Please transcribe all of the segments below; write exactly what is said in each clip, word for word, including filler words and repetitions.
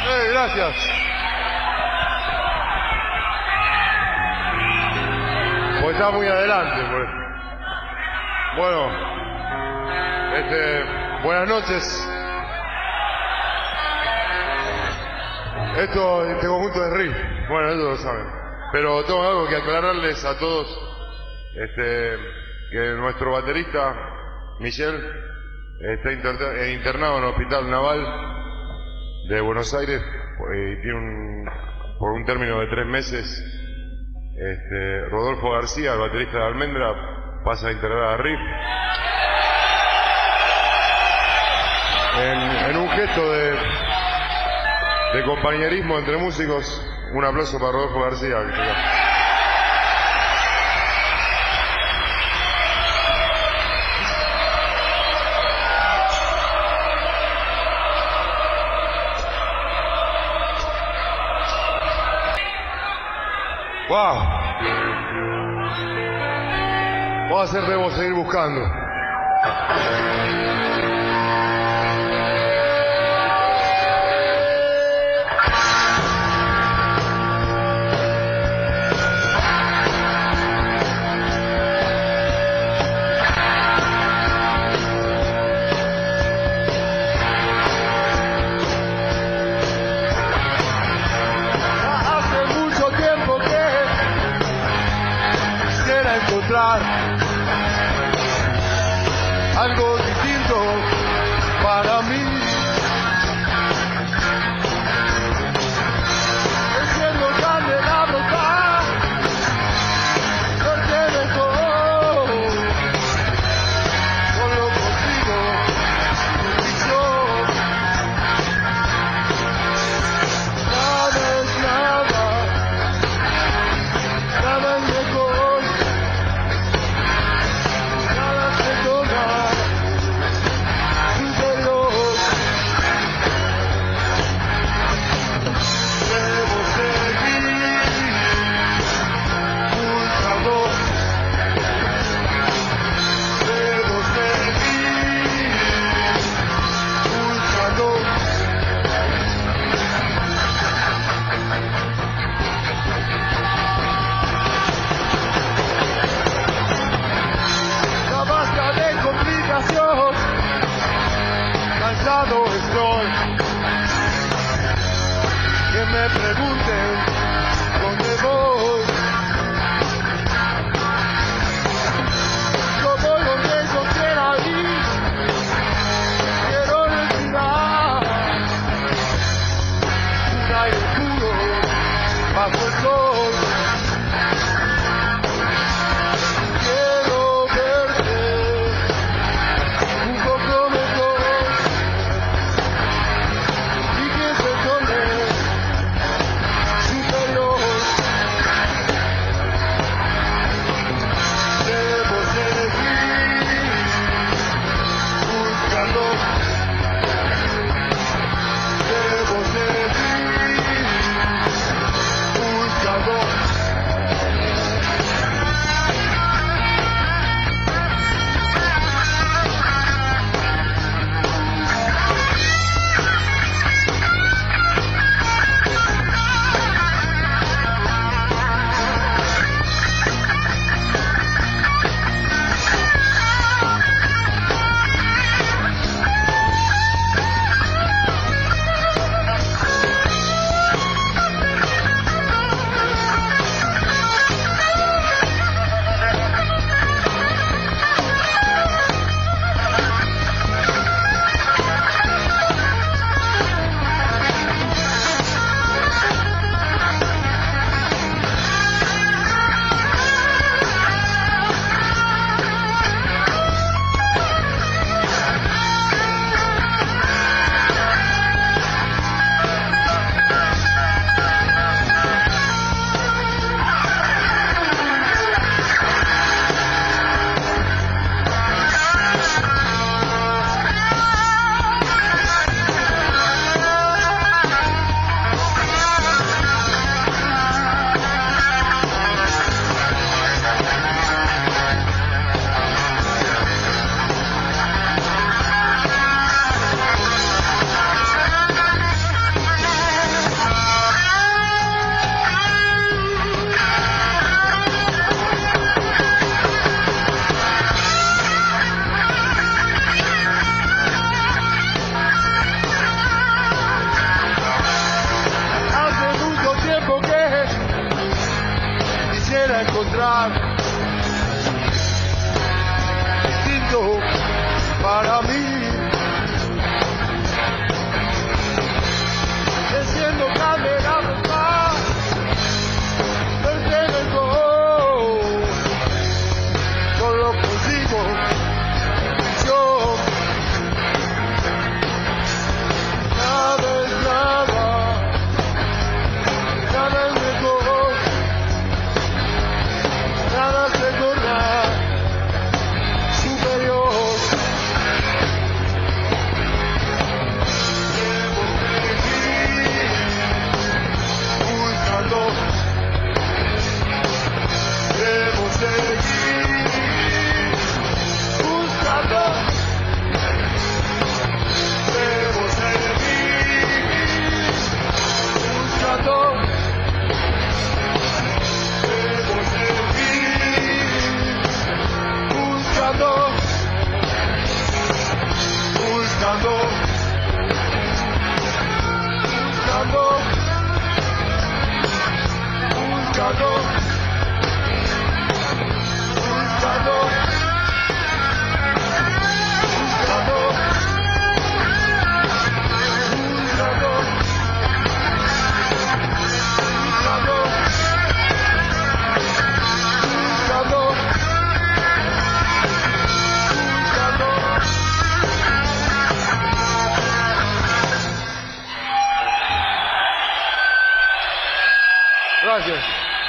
Eh, gracias. Pues está muy adelante, pues. Bueno, este, buenas noches. Esto, este conjunto de riff, bueno, eso lo saben. Pero tengo algo que aclararles a todos, este, que nuestro baterista, Michel, está inter internado en el Hospital Naval de Buenos Aires y tiene un, por un término de tres meses. Este, Rodolfo García, el baterista de Almendra, pasa a integrar a Riff en, en un gesto de, de compañerismo entre músicos. Un aplauso para Rodolfo García. Wow. Vamos a hacer, debemos seguir buscando. Algo distinto para mí. El cielo candelabro está, verte mejor. Solo contigo, bendición. Nada es nada, nada es mejor. Cansado estoy, que me pregunten dónde voy. Yo voy donde yo quiera ir, quiero respirar un aire puro bajo el sol. Quiero verte un poco mejor. encontrar. Distinto para mí. Siendo grande la verdad, pertenezco, solo consigo yo. Nada es nada, nada es mejor, nada se torna superior. Debo seguir buscando, debo seguir buscando, debo seguir buscando, buscando, buscando, buscando. Buscando, buscando, buscando, buscando, buscando, Gracias.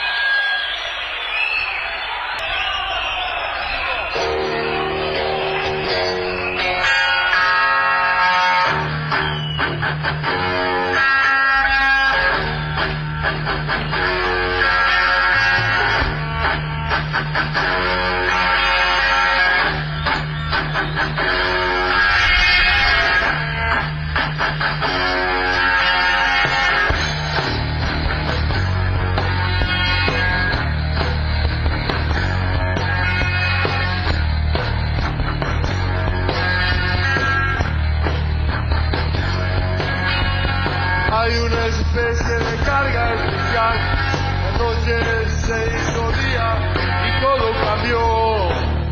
Hay una especie de carga especial, la noche se hizo día y todo cambió.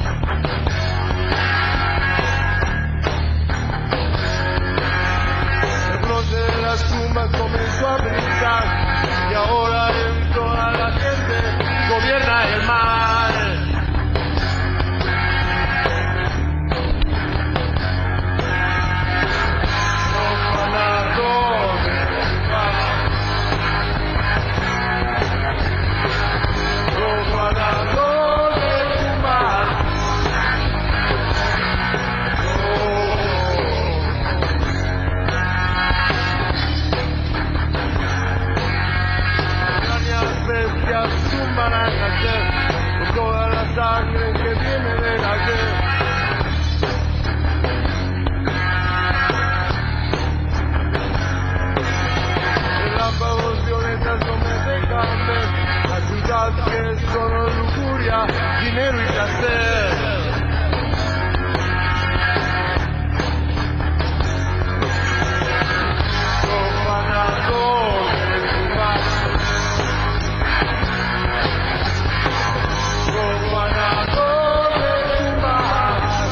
El bronce de las tumbas comenzó a brillar y ahora en toda la gente gobierna el mal. Van a nacer con toda la sangre que viene del ayer. Relámpagos violentas no me dejan ver la ciudad que es solo lujuria, dinero y placer. Profanador de tu paz. Profanador de tu paz.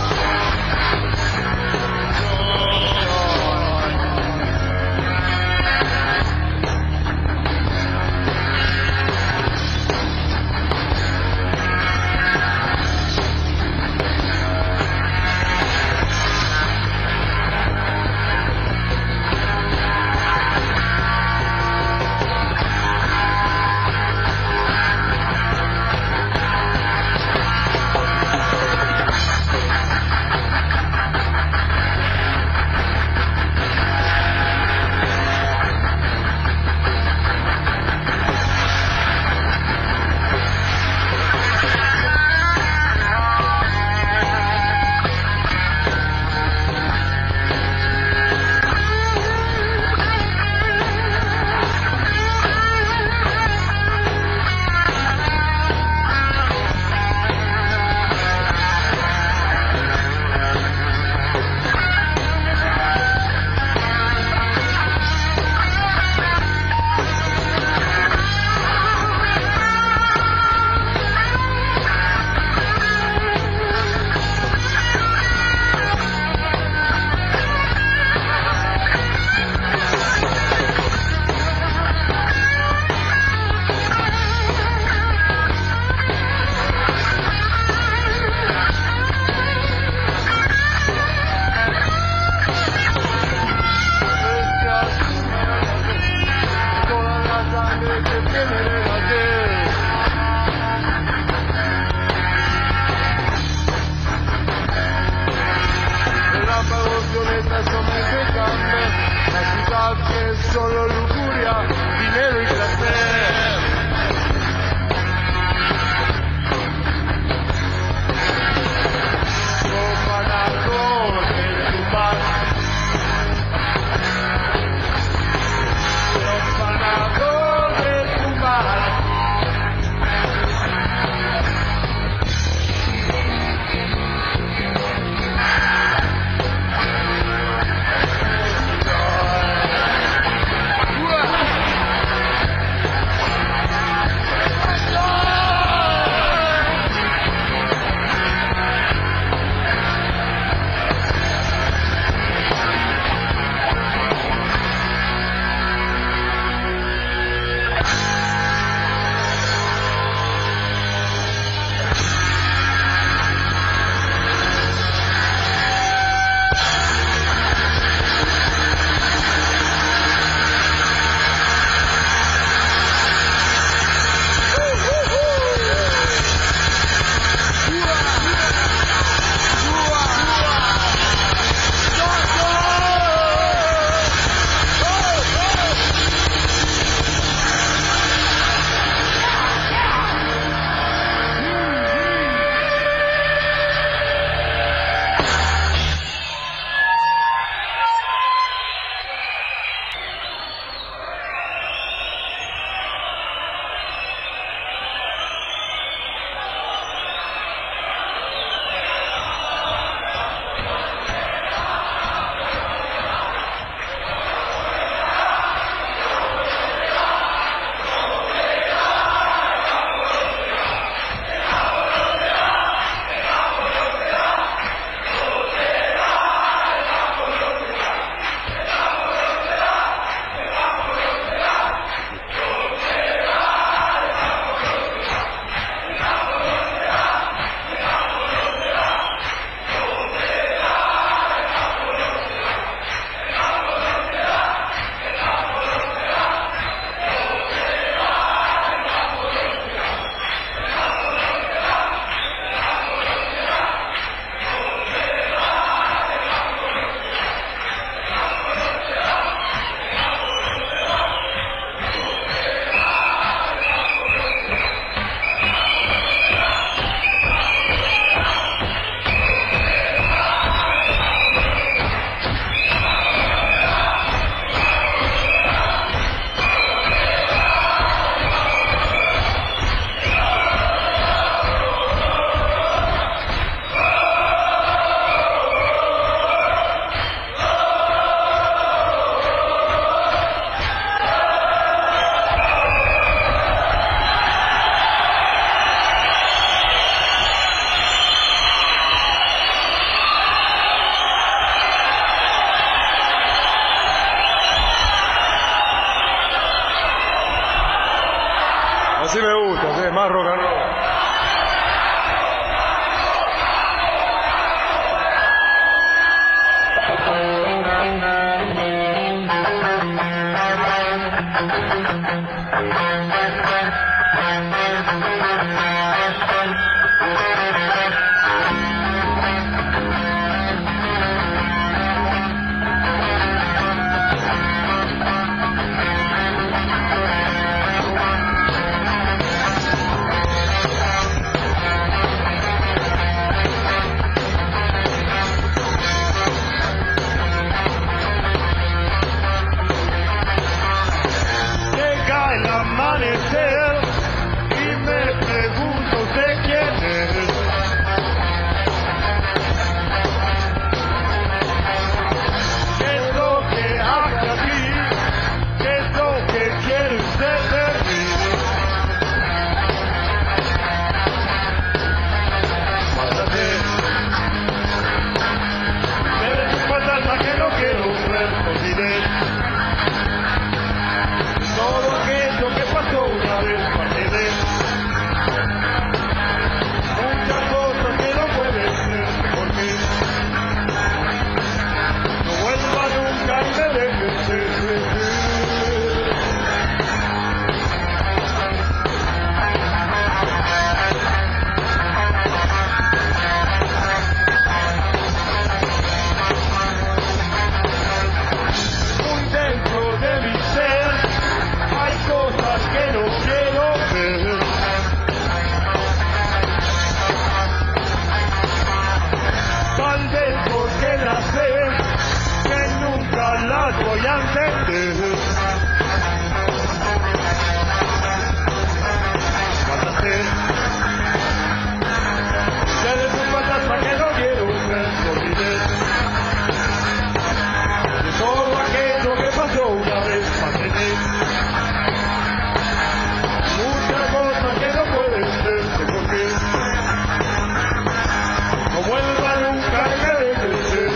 verdad que es solo lujuria, dinero y placer. Profanador de tu paz, profanador de tu paz. Así me gusta, ¿sí? Más rock and roll. Amanecer y me pregunto de quién es. las voy a entender. Fantasía, eres un fantasma que no quiero ver, olvidé de todo aquello que pasó una vez, pasé muchas cosas que no pueden ser, ¿por qué? No vuelva nunca a creer.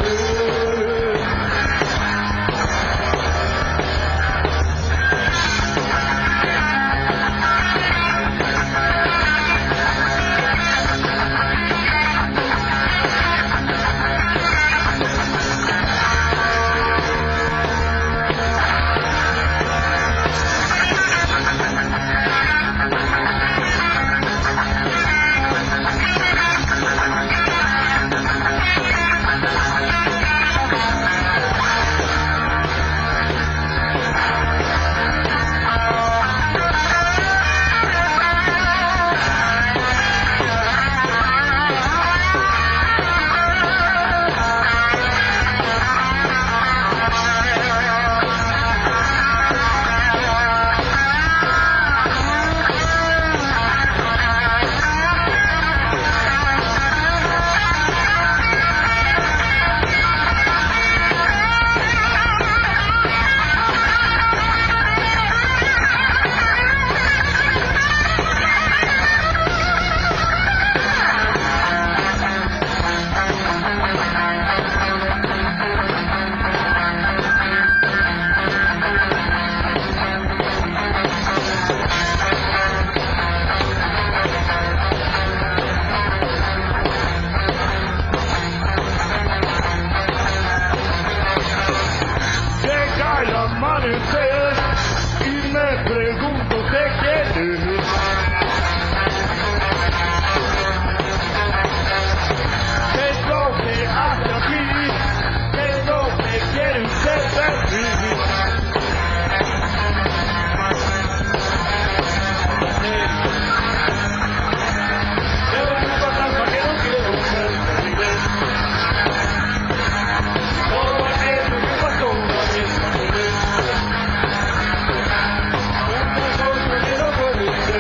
Y me pregunto de quién es. ¿Qué es lo que hace aquí? ¿Qué es lo que quiere usted de mí? Eres un fantasma que no quiero ser, olvidé todo aquello que pasó una vez, olvidé. Quiero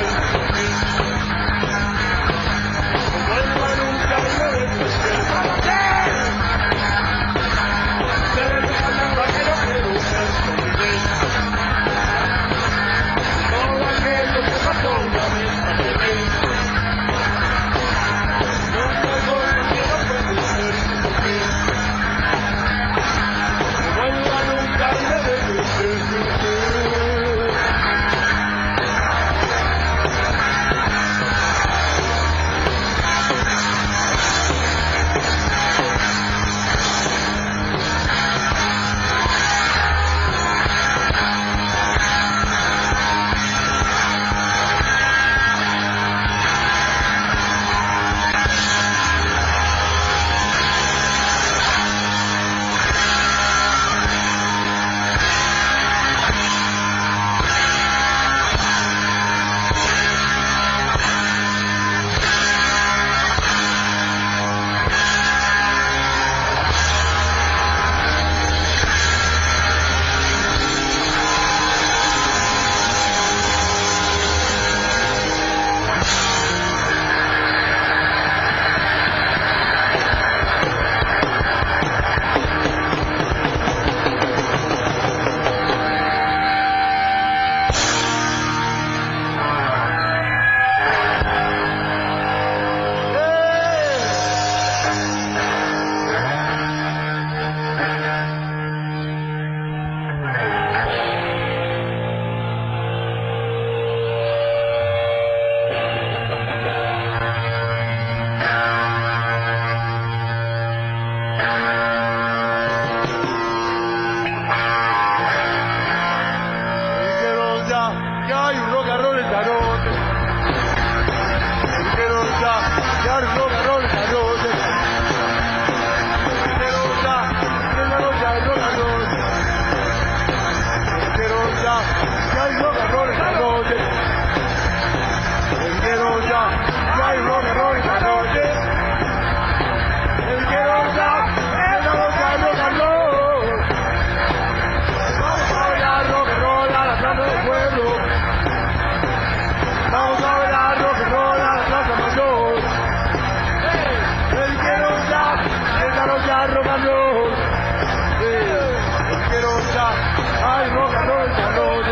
ya, hay rock and roll esta noche.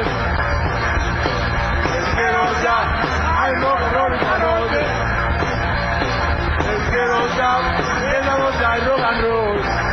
Les quiero ya, hay rock and roll esta noche. Les quiero ya, esta noche hay rock and roll.